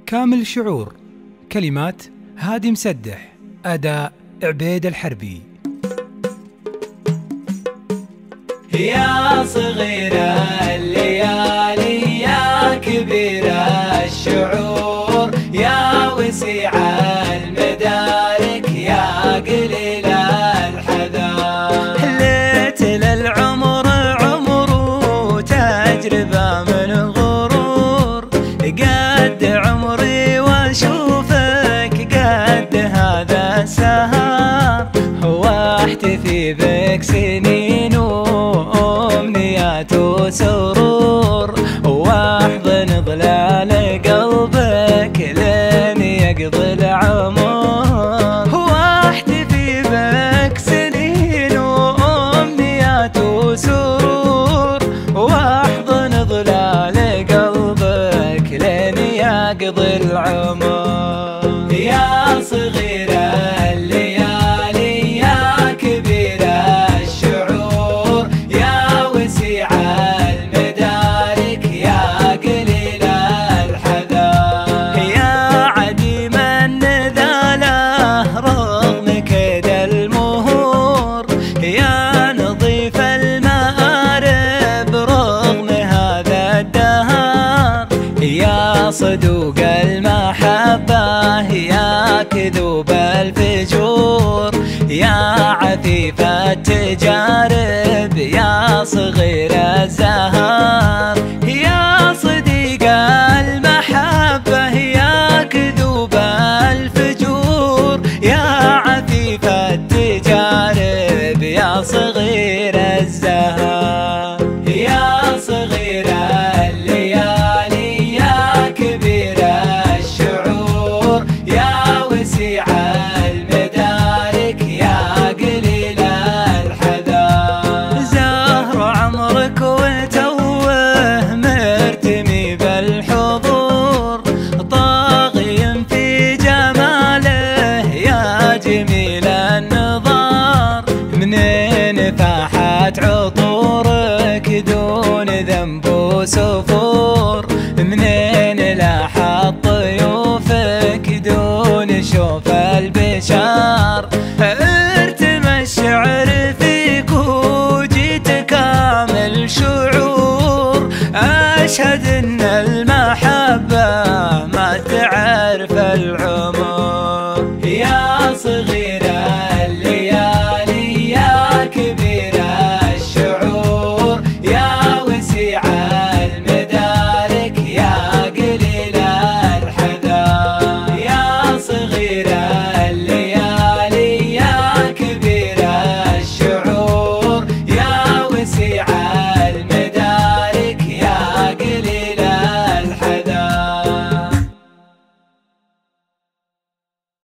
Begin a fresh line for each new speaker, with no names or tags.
كامل شعور. كلمات هادي مسدح. أداء عبيد الحربي.
يا صغيرة الليالي يا كبيرة الشعور يا وسيع المدارك يا قليل الحذر.
حليت للعمر عمر وتجربة من غرور، قد عمري واشوفك قد هذا السهر، واحتفي بك سنين وامنيات وسرور، واحضن ظلال قلبك لين يقضي العمر، واحتفي بك سنين وامنيات وسرور، واحضن ظلال قلبك لين يقضي العمر.
يا صغيرة الليالي يا كبيرة الشعور يا وسيع المدارك يا قليل الحذر.
يا عديم النذالة رغم كيد المهور، يا نظيف المآرب رغم هذا الدهر، يا صدوق المحبة يا كذوب الفجور، يا عفيف التجارب يا صغير الزهر، يا صديق المحبة يا كذوب الفجور، يا عفيف التجارب يا صغير الزهر.
يا صغيرة الليالي يا كبيرة الشعور يا وسيع المدارك يا قليل الحذر.
زهر عمرك وتوه مرتمي بالحضور، طاغي في جماله يا جميل النظار، منين فاحت عطورك دون ذنب وسفور، منين لاحت ضيوفك دون شوف البشار، ارتمى الشعر فيك وجيت كامل شعور، اشهد ان المحبة ما تعرف العمر.